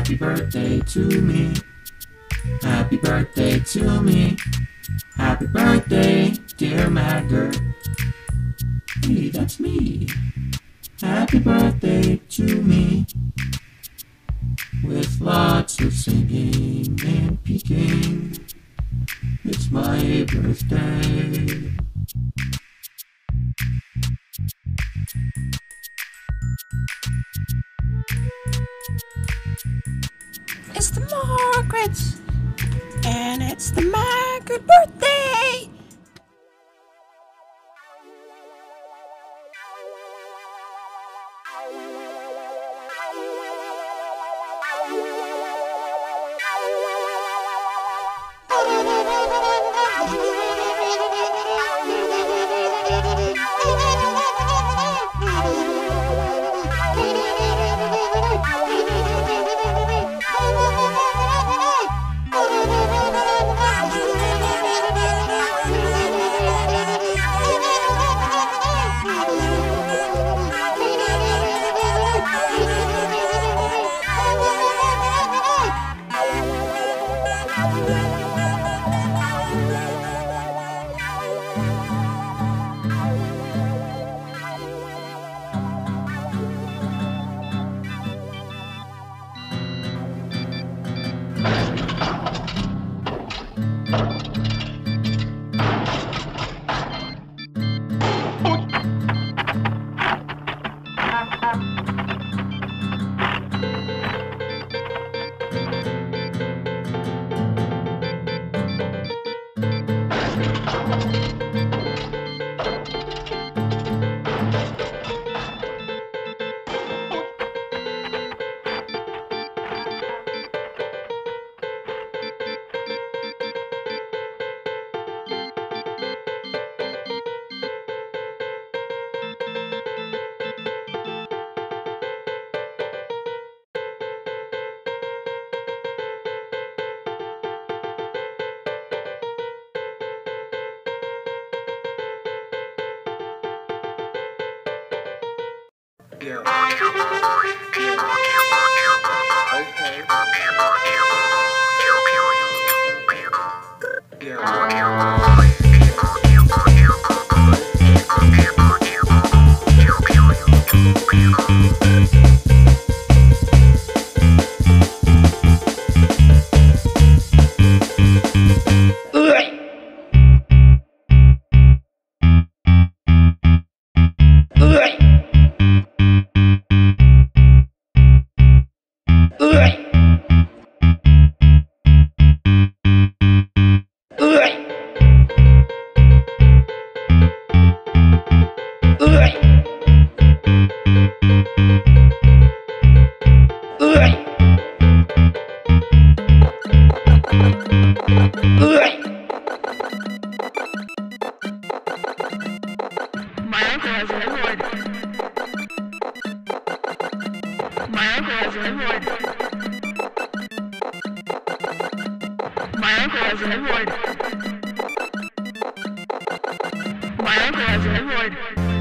Happy birthday to me. Happy birthday to me. Happy birthday, dear Maggert. Hey, that's me. Happy birthday to me. With lots of singing and peeking. It's my birthday. It's the Margaret, and it's the Maggert birthday. Yeah. Okay. My uncle has an award. My uncle has an award. My uncle has an award. My uncle has an award.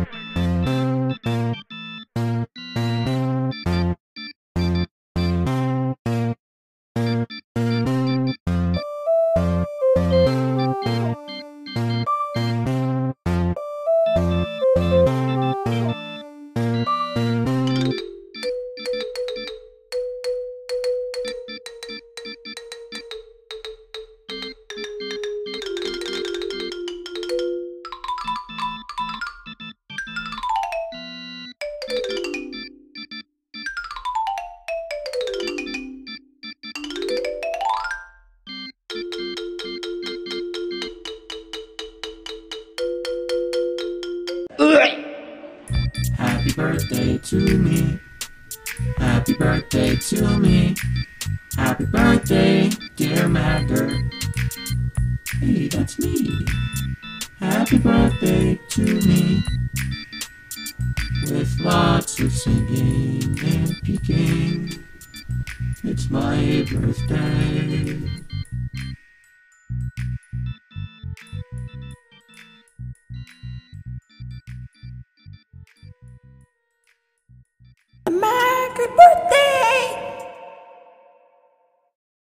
Happy birthday to me. Happy birthday to me. Happy birthday, dear Maggert. Hey, that's me. Happy birthday to me. With lots of singing and peeking. It's my birthday.